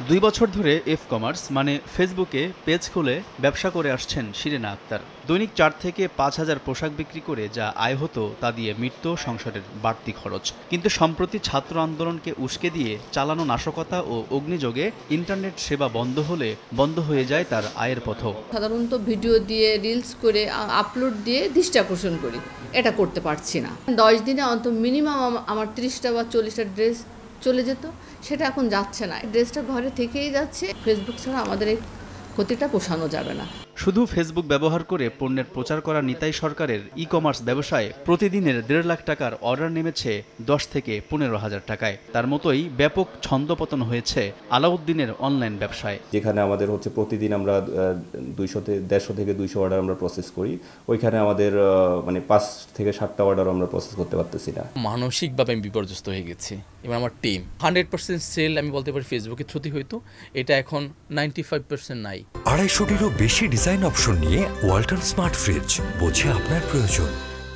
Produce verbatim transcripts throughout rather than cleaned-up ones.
দুই বছর ধরে এফ কমার্স মানে ফেসবুকে পেজ খুলে ব্যবসা করে আসছেন শিরিনা আক্তার। দৈনিক চার থেকে পাঁচ হাজার পোশাক বিক্রি করে যা আয় হতো তা দিয়ে মিটত সংসারের বাড়তি খরচ। কিন্তু সম্প্রতি ছাত্র আন্দোলনকে উস্কে দিয়ে চালানো নাশকতা ও অগ্নিযোগে ইন্টারনেট সেবা বন্ধ হলে বন্ধ হয়ে যায় তার আয়ের পথও। সাধারণত ভিডিও দিয়ে রিলস করে আপলোড দিয়ে দৃষ্টি আকর্ষণ করি, এটা করতে পারছি না। দশ দিনে অন্তত মিনিমাম আমার ত্রিশটা বা চল্লিশটা ড্রেস চলে যেত, সেটা এখন যাচ্ছে না। ড্রেসটা ঘরে থেকেই যাচ্ছে। ফেসবুক ছাড়া আমাদের এই ক্ষতিটা পোষানো যাবে না। শুধু ফেসবুক ব্যবহার করে পণ্যের প্রচার করা নিতাই সরকারের ই কমার্স ব্যবসায় প্রতিদিনের দেড় লাখ টাকার অর্ডার নেমেছে দশ থেকে পনেরো হাজার টাকায়। তার মতোই ব্যাপক ছন্দপতন হয়েছে আলাউদ্দিনের অনলাইন ব্যবসায়। যেখানে আমাদের হচ্ছে প্রতিদিন আমরা দুইশো দেড়শো থেকে দুইশো অর্ডার আমরা প্রসেস করি, ওইখানে আমাদের মানে পাঁচ থেকে সাতটা অর্ডার আমরা প্রসেস করতে পারতেছি না। মানসিকভাবে আমি বিপর্যস্ত হয়ে গেছি। এবার আমার টিম হান্ড্রেড পার্সেন্ট সেল আমি বলতে পারি ফেসবুকে থ্রুতেই হইতো, এটা এখন নাইনটি ফাইভ পার্সেন্ট নাই। আড়াইশোটিরও বেশি ডিজাইন অপশন নিয়ে ওয়ালটন স্মার্ট ফ্রিজ, বোঝে আপনার প্রয়োজন।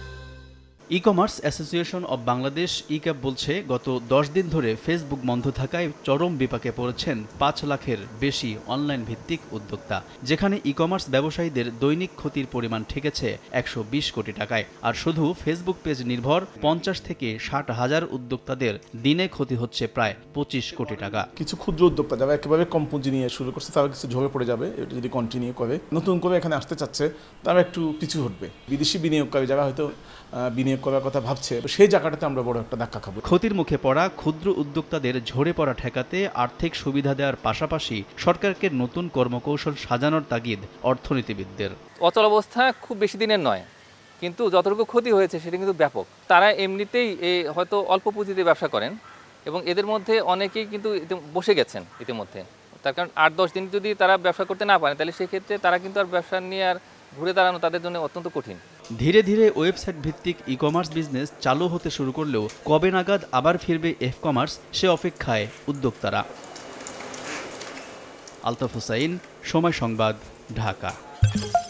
E commerce association of Bangladesh ECAB বলছে, গত দশ দিন ধরে ফেসবুক বন্ধ থাকায় চরম বিপাকে পড়েছেন পাঁচ লাখের বেশি অনলাইন ভিত্তিক উদ্যোক্তা, যেখানে ই কমার্স ব্যবসায়ীদের দৈনিক ক্ষতির পরিমাণ ঠেকেছে একশো বিশ কোটি টাকায়। আর শুধু ফেসবুক পেজ নির্ভর পঞ্চাশ থেকে ষাট হাজার উদ্যোক্তাদের দিনে ক্ষতি হচ্ছে প্রায় পঁচিশ কোটি টাকা। কিছু ক্ষুদ্র উদ্যোক্তা যারা একেবারে কম পুঁজি নিয়ে শুরু করছে তারা কিছু ঝরে পড়ে যাবে। এটা যদি কন্টিনিউ করে, নতুন করে এখানে আসতে চাচ্ছে তারা একটু পিছু হটবে। বিদেশি বিনিয়োগকারী যারা হয়তো বিনিয়োগ করার কথা ভাবছে, সেই জায়গাটাতে আমরা বড় একটা ধাক্কা খাবো। ক্ষতির মুখে পড়া ক্ষুদ্র উদ্যোক্তাদের ঝরে পড়া ঠেকাতে আর্থিক সুবিধা দেওয়ার পাশাপাশি সরকারকে নতুন কর্মকৌশল সাজানোর তাগিদ অর্থনীতিবিদদের। অচল অবস্থা খুব বেশি দিনের নয়, কিন্তু যতটুকু ক্ষতি হয়েছে সেটা কিন্তু ব্যাপক। তারা এমনিতেই হয়তো অল্প পুঁজিতে ব্যবসা করেন এবং এদের মধ্যে অনেকেই কিন্তু বসে গেছেন ইতিমধ্যে। তার কারণ আট দশ দিন যদি তারা ব্যবসা করতে না পারেন, তাহলে সেক্ষেত্রে তারা কিন্তু আর ব্যবসা নিয়ে আর ঘুরে দাঁড়ানো তাদের জন্য অত্যন্ত কঠিন। ধীরে ধীরে ওয়েবসাইট ভিত্তিক ই কমার্স বিজনেস চালু হতে শুরু করলেও কবে নাগাদ আবার ফিরবে এফ কমার্স, সে অপেক্ষায় উদ্যোক্তারা। আলতাফ হুসাইন, সময় সংবাদ, ঢাকা।